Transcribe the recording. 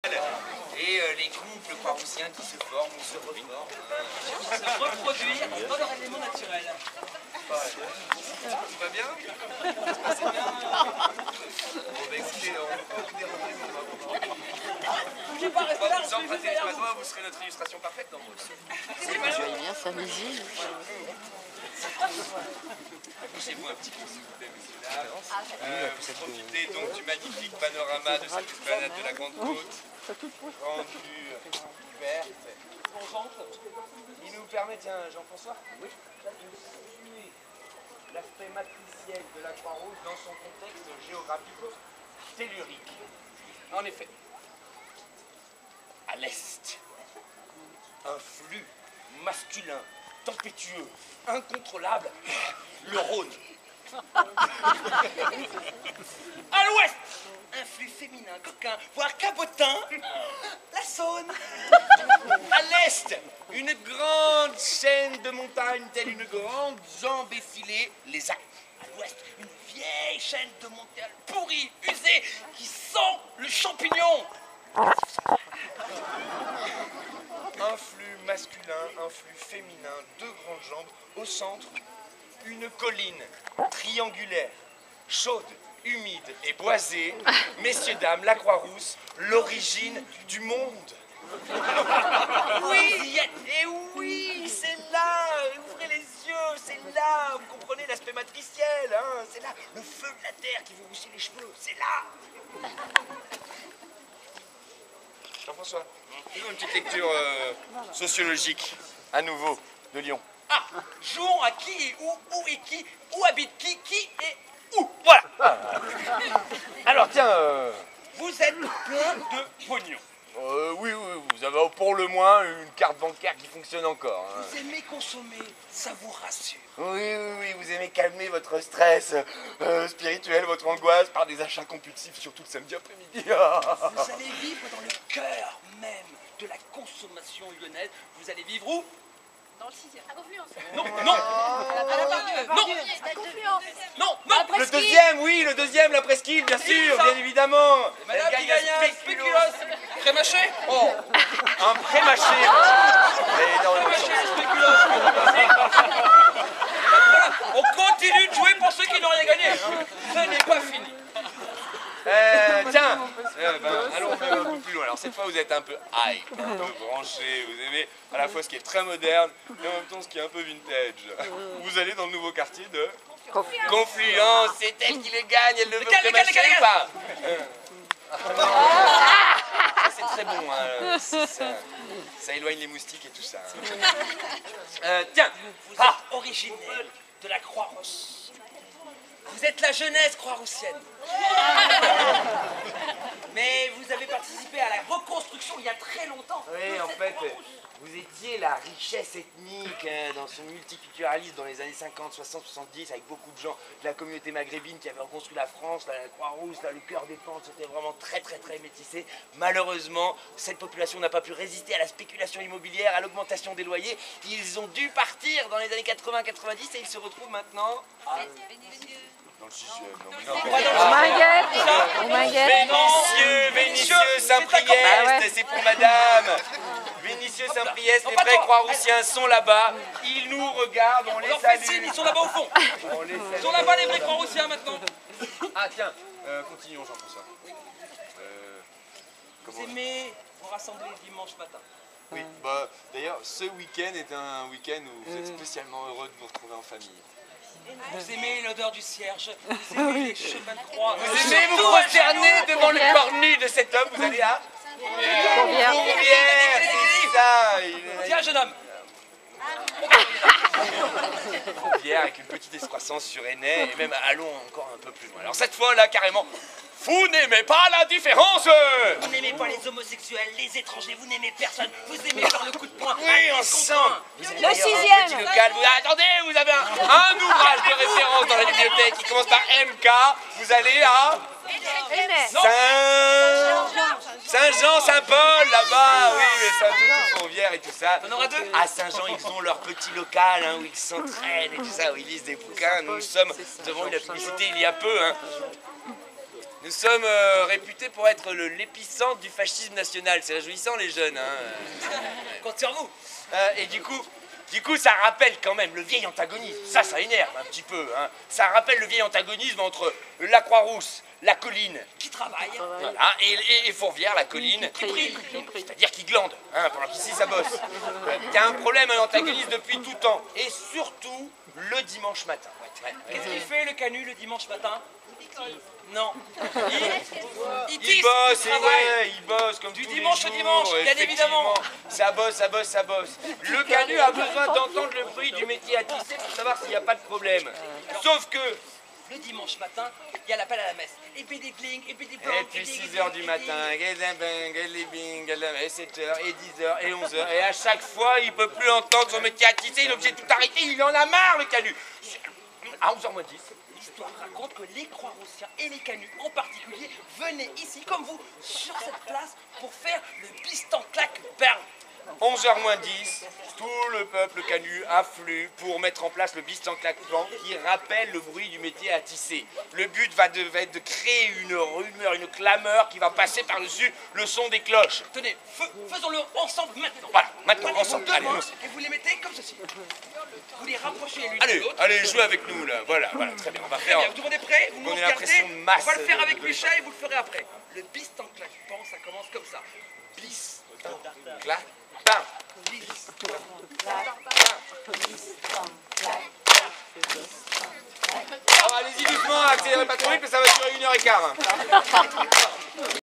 Et les couples croix-roussiens qui se forment ou se reforment. Se reproduire dans leur élément naturel. Tout va bien? C'est bien. Bon, bah écoutez, on peut vous déranger, mais on va vous J'ai pas resté là, vous emprunter les oiseaux, vous serez notre illustration parfaite dans vos aussi. Tu ailles bien s'amuser. Accrochez-vous un petit peu, s'il vous plaît, messieurs, dames. Vous profitez donc du magnifique panorama de cette planète de la Grande Côte. Grande vue verte. Il nous permet, tiens, Jean-François, oui, de situer l'aspect matriciel de la Croix-Rouge dans son contexte géographico-tellurique. En effet, à l'est, un flux masculin, tempétueux, incontrôlable, le Rhône. À l'ouest, un flux féminin, coquin, voire cabotin, la Saône. À l'est, une grande chaîne de montagnes, telle une grande jambe effilée, les Alpes. À l'ouest, une vieille chaîne de montagnes pourrie, usée, qui sent le champignon. Un flux masculin, un flux féminin, deux grandes jambes. Au centre, une colline triangulaire, chaude, humide et boisée. Messieurs, dames, la Croix-Rousse, l'origine du monde. Oui, et oui, c'est là. Ouvrez les yeux, c'est là. Vous comprenez l'aspect matriciel, hein, c'est là. Le feu de la terre qui vous roussit les cheveux, c'est là. Jean-François, faisons une petite lecture sociologique, à nouveau, de Lyon. Ah, jouons à qui et où et qui, où habite qui et où. Voilà. Alors, tiens, vous êtes plein de pognon. Oui, vous avez pour le moins une carte bancaire qui fonctionne encore. Hein. Vous aimez consommer, ça vous rassure. Oui, vous aimez calmer votre stress spirituel, votre angoisse par des achats compulsifs, surtout le samedi après-midi. Vous allez vivre dans le cœur même de la consommation lyonnaise. Vous allez vivre où? Dans le 6e. À Confluence. Non. Non. Le deuxième, oui, le deuxième, la presqu'île, bien sûr, bien évidemment. Madame qui gagne un spéculoos. Pré-mâché. Oh, un pré-mâché. Énormément de chance. On continue de jouer pour ceux qui n'ont rien gagné. Ce n'est pas fini. Tiens, allons un peu plus loin. Alors cette fois, vous êtes un peu high, un peu branché. Vous aimez à la fois ce qui est très moderne et en même temps ce qui est un peu vintage. Vous allez dans le nouveau quartier de Confluence. C'est elle qui les gagne. Elle le veut pré-mâcher ou pas? Ça, c'est très bon. Hein. Ça éloigne les moustiques et tout ça. Tiens, vous êtes originel de la Croix-Rousse. Vous êtes la jeunesse croix-roussienne. Mais vous avez participé à la reconstruction il y a très longtemps. Oui, en fait, vous étiez la richesse ethnique dans son multiculturalisme dans les années 50, 60, 70, avec beaucoup de gens de la communauté maghrébine qui avaient reconstruit la France, la Croix-Rousse, le cœur des pentes, c'était vraiment très métissé. Malheureusement, cette population n'a pas pu résister à la spéculation immobilière, à l'augmentation des loyers. Ils ont dû partir dans les années 80-90 et ils se retrouvent maintenant dans le 6e. Vénitieux, Saint-Priest, c'est pour madame. Vénitieux, Saint-Priest, les vrais Croix-Roussiens sont là-bas. Ils nous regardent, on les salue. Ils sont là-bas au fond. Ils sont là-bas les vrais Croix-Roussiens maintenant. Ah tiens, continuons Jean-François. Vous aimez vous rassembler dimanche matin? Oui, bah d'ailleurs ce week-end est un week-end où vous êtes spécialement heureux de vous retrouver en famille. Vous aimez l'odeur du cierge, vous aimez les chemins de croix. Vous aimez vous prosterner devant le corps nu de cet homme, vous allez à Fourvière, c'est ça. Tiens jeune homme. Fourvière avec une petite excroissance sur Aînay et même allons encore un peu plus loin. Alors cette fois là carrément, vous n'aimez pas la différence. Vous n'aimez pas les homosexuels, les étrangers, vous n'aimez personne. Vous aimez faire le coup de poing. Oui, on sent. Le 6e. Attendez, vous avez un ouvrage de référence dans la bibliothèque qui commence par MK. Vous allez à Saint-Jean, Saint-Paul, là-bas. Oui, mais Saint-Tout, Fourvière et tout ça. On aura deux. À Saint-Jean, ils ont leur petit local où ils s'entraînent et tout ça, où ils lisent des bouquins. Nous sommes devant une publicité il y a peu. Nous sommes réputés pour être l'épicentre du fascisme national. C'est réjouissant, les jeunes. Hein. Compte sur vous. Et du coup, ça rappelle quand même le vieil antagonisme. Ça énerve un petit peu. Hein. Ça rappelle le vieil antagonisme entre la Croix-Rousse, la colline, Qui travaille. voilà, et Fourvière, la colline, Qui brille. c'est-à-dire qui glande, hein, pendant qu'ici ça bosse. Il y a un problème, un antagonisme depuis tout temps. Et surtout, le dimanche matin. Ouais. Qu'est-ce qu'il fait le Canu le dimanche matin? Non. Il Il tisse, bosse, il et travaille. ouais, il bosse comme Du tous dimanche les au jours, dimanche, bien effectivement. évidemment. Ça bosse. Le Canu a besoin d'entendre le bruit du métier à tisser pour savoir s'il n'y a pas de problème. Sauf que, Le dimanche matin, il y a l'appel à la messe. Et puis des cling, et puis des et puis 6h du matin, et 7h, et 10h, et 11h, et à chaque fois, il peut plus entendre son métier à tisser, il est obligé de tout arrêter, il en a marre, le Canu. À 11h moins 10. L'histoire raconte que les Croix-Roussiens et les Canus en particulier venaient ici, comme vous, sur cette place pour faire le bistanclac-perle. 11h moins 10, tout le peuple Canu afflue pour mettre en place le bistanclac-plan qui rappelle le bruit du métier à tisser. Le but va être de créer une rumeur, une clameur qui va passer par-dessus le son des cloches. Tenez, faisons-le ensemble maintenant. Voilà, maintenant, Prenez ensemble. vos deux Allez, mains nous. et vous les mettez comme ceci. Vous les rapprochez l'une de Allez, l'autre. allez, jouez avec nous, là. Voilà, très bien. On va Très faire... bien, tout le monde est prêt? Vous nous On a regardez. l'impression de masse On va le faire de- avec de- Micha et vous le ferez après. Le bistanclac-pan, ça commence comme ça. Clac, bam. Allez-y doucement, accélérez pas trop vite, mais ça va durer 1h15.